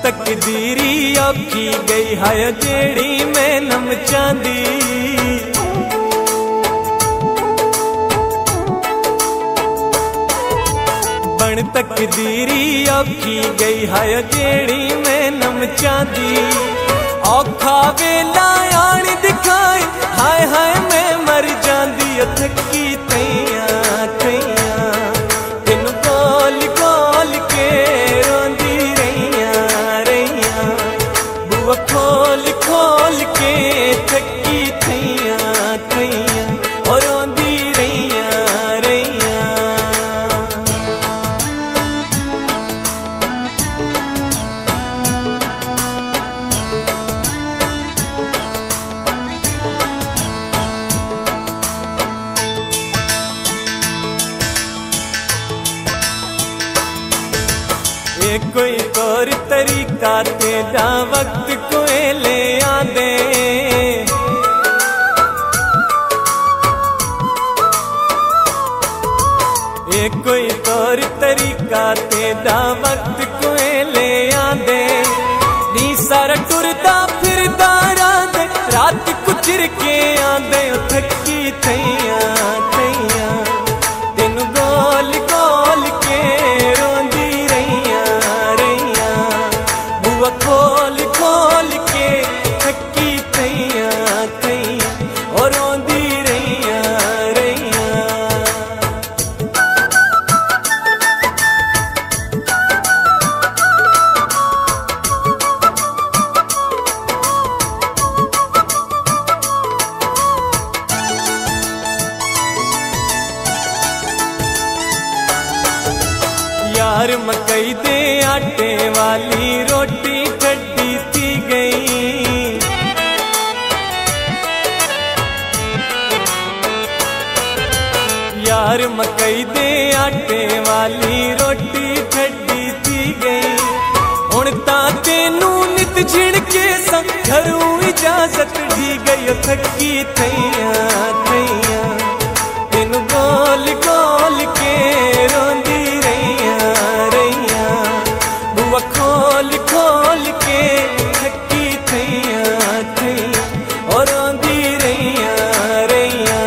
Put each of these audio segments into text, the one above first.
तकदीरी औखी गई है जेड़ी मैं नम चांदी। बन तकदीरी औखी गई है जेड़ी मैं नम चांदी। औखा वेला आन दिखाए हाय हाय मैं मर जांदी। थकी तैयां तैयां तेन गोल गोल के रोंदी रहियां रहियां। बुआ खोल खोल के थकी तैयां तैयां और रोंदी रहियां रहियां। कोई और तरीका तेरा वक्त कोई ले आंदे। कोई और तरीका तेरा वक्त कोई ले आंदे। नी सारा टुरदा फिरदा रात कुचर के आंदे। थकी तैयां तैयां तेन गोल गोल के रोंदी खोल खोल के थकी तैयां तैयां और रोंदी रहियां रहियां। यार मकई दे आटे वाली रोटी खट्टी सी गई। यार मकई दे आटे वाली रोटी खट्टी सी गई। हुण तां तेनू नित झिड़के सा घरों इजाजत दी गई। थकी तैयां तैयां तेनू गोल गोल के रोंदी रहियां रहियां। बुआ खोल खोल के थकी तैयां तैयां और रोंदी रहियां रहियां।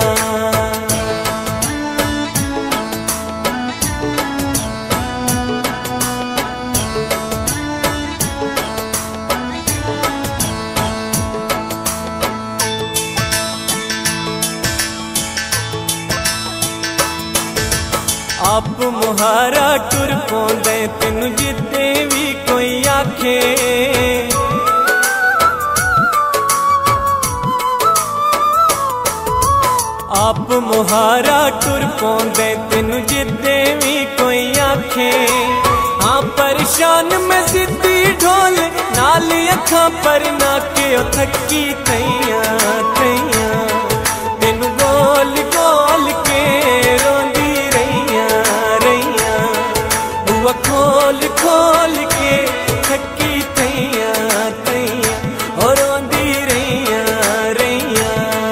आप मुहारा टुर पौंदे तेनू जिद्दे भी कोई आखे। आप मुहारा टुर पौंदे तेनू जिद्दे भी कोई आखे। हाँ परेशान मैं जिद्दी ढोल नाल अखां पर नाके। थकी तैयां तैयां तेनू गोल गोल के रोंदी खोल खोल के थकी तैयां तैयां और रोंदी रहियां रहियां।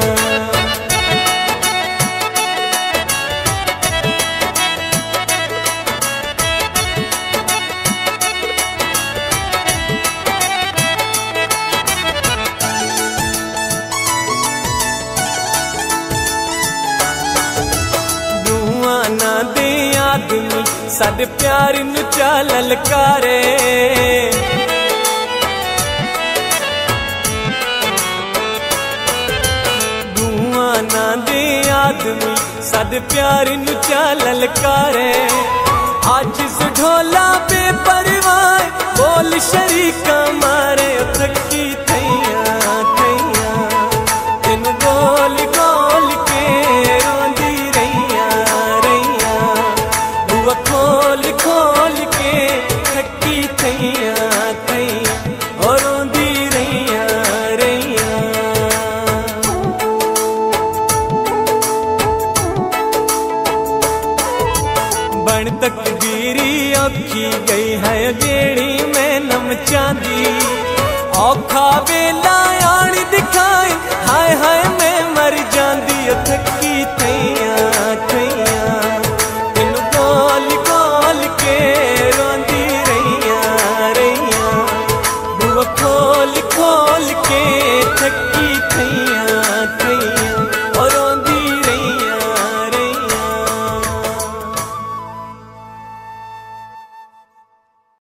दुआ ना दे आदमी साडे प्यार नू चा ललकारे। दुआ ना दे आदमी साडे प्यार नू चा ललकारे। आज ढोला बेपरवाह बोल शरीका मारे। थकी तैयां तैयां तेन गोल गोल के रोंदी रहियां रहियां। बुआ खोल खोल के थकी तैयां तैयां और रोंदी रहियां रहियां। बन तकदीरी औखी गई है जेड़ी मैं नम चांदी। औखा वेला